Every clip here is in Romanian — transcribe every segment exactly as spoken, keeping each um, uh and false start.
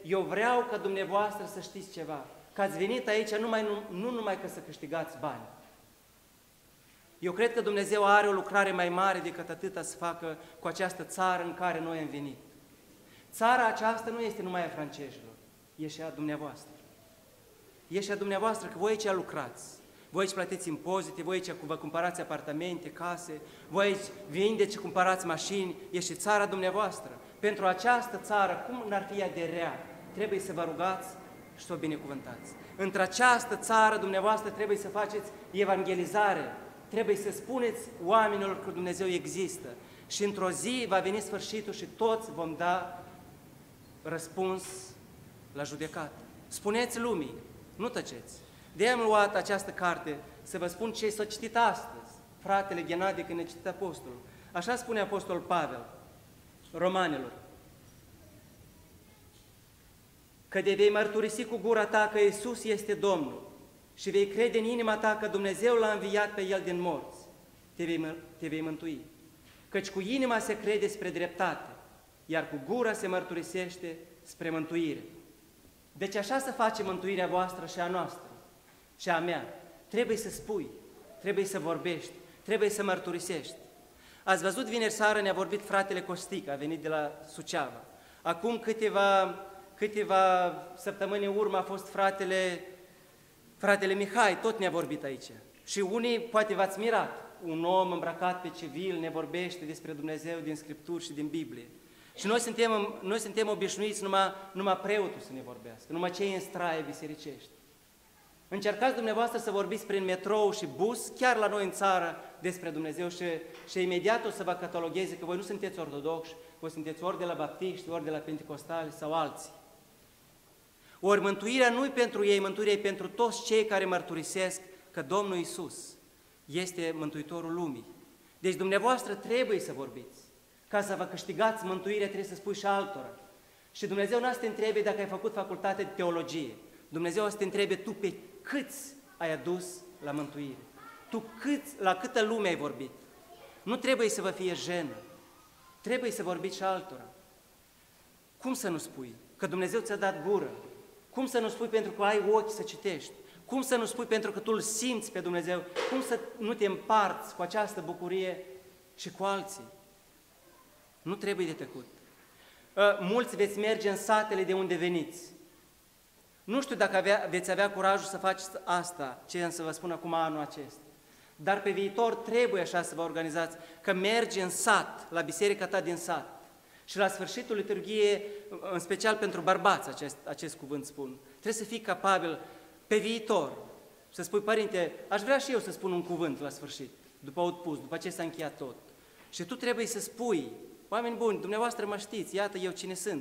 eu vreau ca dumneavoastră să știți ceva, că ați venit aici numai, nu, nu numai ca să câștigați bani. Eu cred că Dumnezeu are o lucrare mai mare decât atâta să facă cu această țară în care noi am venit. Țara aceasta nu este numai a francezilor, e și a dumneavoastră. E și a dumneavoastră, că voi aici lucrați, voi aici plătiți impozite, voi aici vă cumpărați apartamente, case, voi aici vindeți și cumpărați mașini, e și țara dumneavoastră. Pentru această țară, cum n-ar fi ea de rea, trebuie să vă rugați și să o binecuvântați. Între această țară dumneavoastră trebuie să faceți evangelizare, trebuie să spuneți oamenilor că Dumnezeu există și într-o zi va veni sfârșitul și toți vom da răspuns la judecată. Spuneți lumii, nu tăceți. De-aia am luat această carte să vă spun ce s-a citit astăzi, fratele Ghenadie când ne citit apostolul. Așa spune apostolul Pavel, Romanilor, că de vei mărturisi cu gura ta că Iisus este Domnul și vei crede în inima ta că Dumnezeu l-a înviat pe El din morți, te vei, te vei mântui. Căci cu inima se crede spre dreptate, iar cu gura se mărturisește spre mântuire. Deci așa să face mântuirea voastră și a noastră și a mea. Trebuie să spui, trebuie să vorbești, trebuie să mărturisești. Ați văzut, vineri seară ne-a vorbit fratele Costic, a venit de la Suceava. Acum câteva, câteva săptămâni în urmă a fost fratele, fratele Mihai, tot ne-a vorbit aici. Și unii poate v-ați mirat, un om îmbrăcat pe civil ne vorbește despre Dumnezeu din Scripturi și din Biblie. Și noi suntem, noi suntem obișnuiți numai, numai preotul să ne vorbească, numai cei în straie bisericești. Încercați dumneavoastră să vorbiți prin metrou și bus, chiar la noi în țară, despre Dumnezeu și, și imediat o să vă catalogheze că voi nu sunteți ortodoxi, voi sunteți ori de la baptiști, ori de la pentecostali sau alții. Ori mântuirea nu e pentru ei, mântuirea e pentru toți cei care mărturisesc că Domnul Iisus este Mântuitorul lumii. Deci dumneavoastră trebuie să vorbiți. Ca să vă câștigați mântuirea trebuie să spui și altora. Și Dumnezeu nu o să te întrebe dacă ai făcut facultate de teologie. Dumnezeu o să te întrebe tu pe câți ai adus la mântuire. Tu câți, la câtă lume ai vorbit. Nu trebuie să vă fie jenă. Trebuie să vorbiți și altora. Cum să nu spui? Că Dumnezeu ți-a dat gură. Cum să nu spui pentru că ai ochi să citești? Cum să nu spui pentru că tu îl simți pe Dumnezeu? Cum să nu te împarți cu această bucurie și cu alții? Nu trebuie de tăcut. Mulți veți merge în satele de unde veniți. Nu știu dacă avea, veți avea curajul să faceți asta, ce am să vă spun acum anul acesta. Dar pe viitor trebuie așa să vă organizați, că mergi în sat, la biserica ta din sat. Și la sfârșitul liturghiei, în special pentru bărbați, acest, acest cuvânt spun, trebuie să fii capabil pe viitor să spui, părinte, aș vrea și eu să spun un cuvânt la sfârșit, după aud pus, după ce s-a încheiat tot. Și tu trebuie să spui, oameni buni, dumneavoastră mă știți, iată eu cine sunt.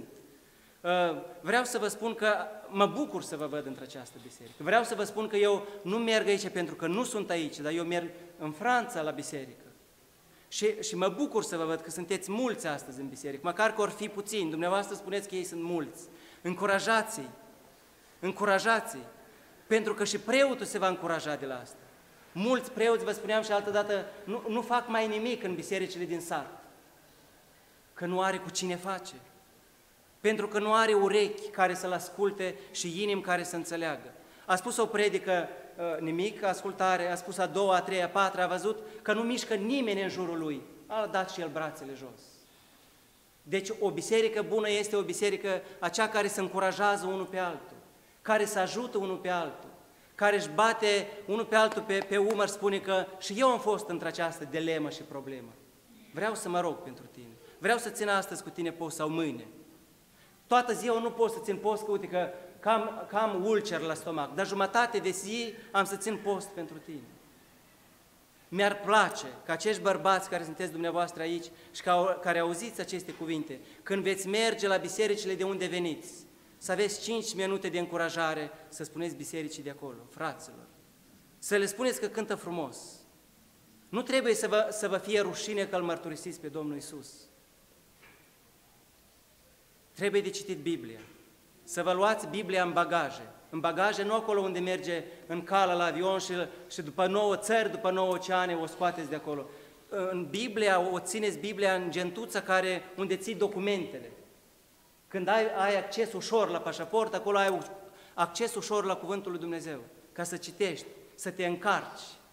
Vreau să vă spun că mă bucur să vă văd într-această biserică. Vreau să vă spun că eu nu merg aici pentru că nu sunt aici, dar eu merg în Franța la biserică. Și, și mă bucur să vă văd că sunteți mulți astăzi în biserică, măcar că or fi puțini. Dumneavoastră spuneți că ei sunt mulți. Încurajați-i, încurajați-i, pentru că și preotul se va încuraja de la asta. Mulți preoți, vă spuneam și altădată, nu, nu fac mai nimic în bisericile din sat, că nu are cu cine face. Pentru că nu are urechi care să-l asculte și inimi care să înțeleagă. A spus o predică, nimic, ascultare, a spus a doua, a treia, a patra, a văzut că nu mișcă nimeni în jurul lui. A dat și el brațele jos. Deci o biserică bună este o biserică acea care se încurajează unul pe altul, care se ajută unul pe altul, care își bate unul pe altul pe, pe umăr, spune că și eu am fost într-această dilemă și problemă. Vreau să mă rog pentru tine. Vreau să țin astăzi cu tine post sau mâine. Toată ziua nu pot să țin post, că uite că cam, cam ulcer la stomac, dar jumătate de zi am să țin post pentru tine. Mi-ar place ca acești bărbați care sunteți dumneavoastră aici și care auziți aceste cuvinte, când veți merge la bisericile de unde veniți, să aveți cinci minute de încurajare să spuneți bisericii de acolo, fraților, să le spuneți că cântă frumos. Nu trebuie să vă, să vă fie rușine că îl mărturisiți pe Domnul Iisus. Trebuie de citit Biblia, să vă luați Biblia în bagaje, în bagaje nu acolo unde merge în cală la avion și, și după nouă țări, după nouă oceane o scoateți de acolo. În Biblia, o țineți Biblia în gentuța care, unde ții documentele. Când ai, ai acces ușor la pașaport, acolo ai acces ușor la Cuvântul lui Dumnezeu, ca să citești, să te încarci.